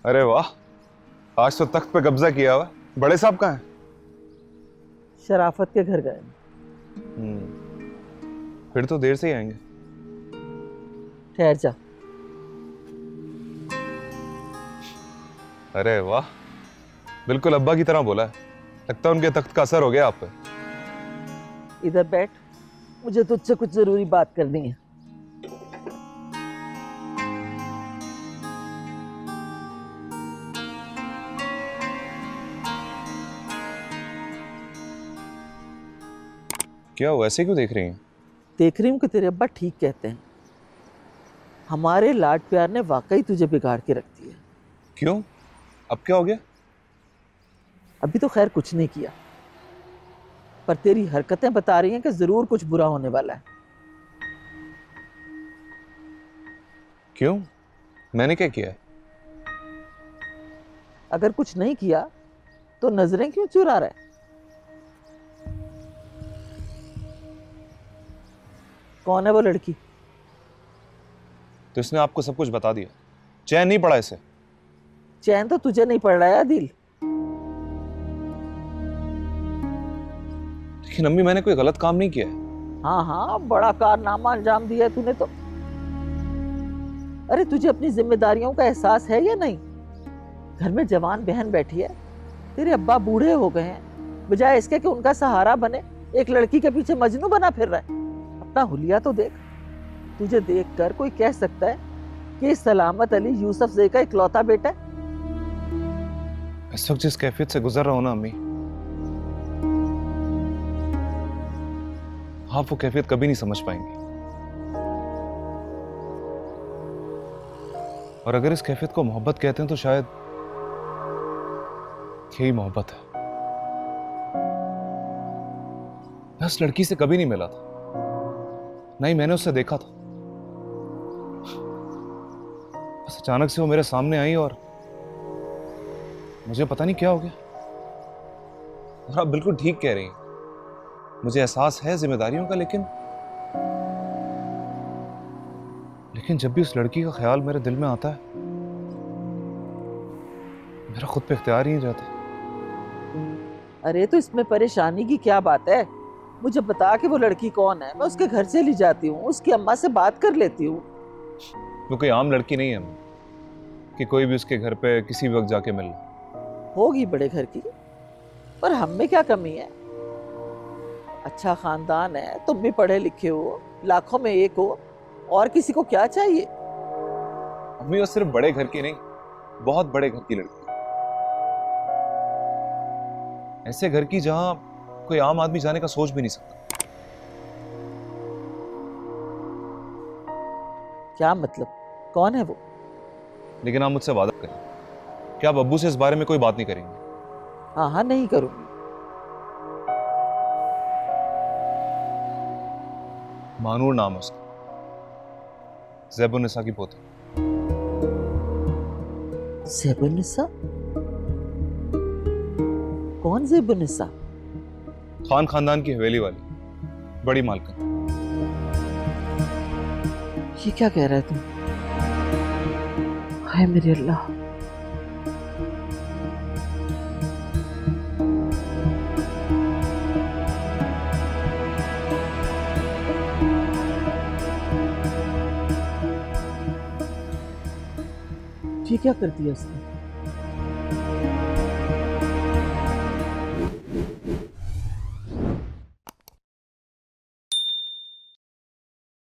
अरे वाह, आज तो तख्त पे कब्जा किया हुआ। बड़े साहब कहाँ हैं? शराफत के घर गए। फिर तो देर से ही आएंगे। ठहर जा। अरे वाह, बिल्कुल अब्बा की तरह बोला है। लगता है उनके तख्त का असर हो गया आप पे। इधर बैठ, मुझे तुझसे कुछ जरूरी बात करनी है। क्या हुआ, ऐसे क्यों देख रही हैं? देख रही हूँ कि तेरे अब्बा ठीक कहते हैं। हमारे लाड प्यार ने वाकई तुझे बिगाड़ के रख दिया। क्यों, अब क्या हो गया? अभी तो खैर कुछ नहीं किया, पर तेरी हरकतें बता रही हैं कि जरूर कुछ बुरा होने वाला है। क्यों, मैंने क्या किया है? अगर कुछ नहीं किया तो नजरें क्यों चुरा रहा है? कौन है वो लड़की? तो इसने आपको सब कुछ बता दिया? चैन नहीं पड़ा इसे? चैन तो तुझे नहीं पड़ रहा है दिल। लेकिन अम्मी, मैंने कोई गलत काम नहीं किया है। हाँ हाँ, बड़ा कारनामा अंजाम दिया है तूने तो। अरे तुझे अपनी जिम्मेदारियों का एहसास है या नहीं? घर में जवान बहन बैठी है, तेरे अब्बा बूढ़े हो गए हैं, बजाय इसके कि उनका सहारा बने एक लड़की के पीछे मजनू बना फिर रहा है। अपना हुलिया तो देख। तुझे देखकर कोई कह सकता है कि सलामत अली यूसुफ ज़ई का इकलौता बेटा है? इस वक्त जिस कैफियत से गुजर रहा हूं ना अम्मी, आप वो कैफियत कभी नहीं समझ पाएंगे। और अगर इस कैफियत को मोहब्बत कहते हैं तो शायद यही मोहब्बत है। मैं उस लड़की से कभी नहीं मिला था, नहीं मैंने उससे देखा था। बस अचानक से वो मेरे सामने आई और मुझे पता नहीं क्या हो गया। और आप बिल्कुल ठीक कह रही हैं, मुझे एहसास है जिम्मेदारियों का, लेकिन जब भी उस लड़की का ख्याल मेरे दिल में आता है, मेरा खुद पे इख्तियार ही नहीं रहता। अरे तो इसमें परेशानी की क्या बात है? मुझे बता कि वो लड़की कौन है, मैं उसके घर से ली जाती हूँ, उसकी अम्मा से बात कर लेती हूँ। वो कोई आम लड़की नहीं है कि कोई भी उसके घर पे किसी वक्त जाके मिल ले। होगी बड़े घर की, पर हम में क्या कमी है? अच्छा खानदान है, तुम भी पढ़े लिखे हो, लाखों में एक हो, और किसी को क्या चाहिए? अम्मी, वो सिर्फ बड़े घर की नहीं, बहुत बड़े घर की लड़की, ऐसे घर की जहां कोई आम आदमी जाने का सोच भी नहीं सकता। क्या मतलब? कौन है वो? लेकिन आप मुझसे वादा करें कि आप अब्बू से इस बारे में कोई बात नहीं करेंगे? हाँ हाँ, नहीं करूंगी। मानूर नाम है उसका, ज़ैबुन्निसा की पोती। ज़ैबुन्निसा? कौन ज़ैबुन्निसा? खान खानदान की हवेली वाली बड़ी मालकिन। ये क्या कह रहा है तुम? हाय मेरे अल्लाह। ये क्या कर दिया उसने?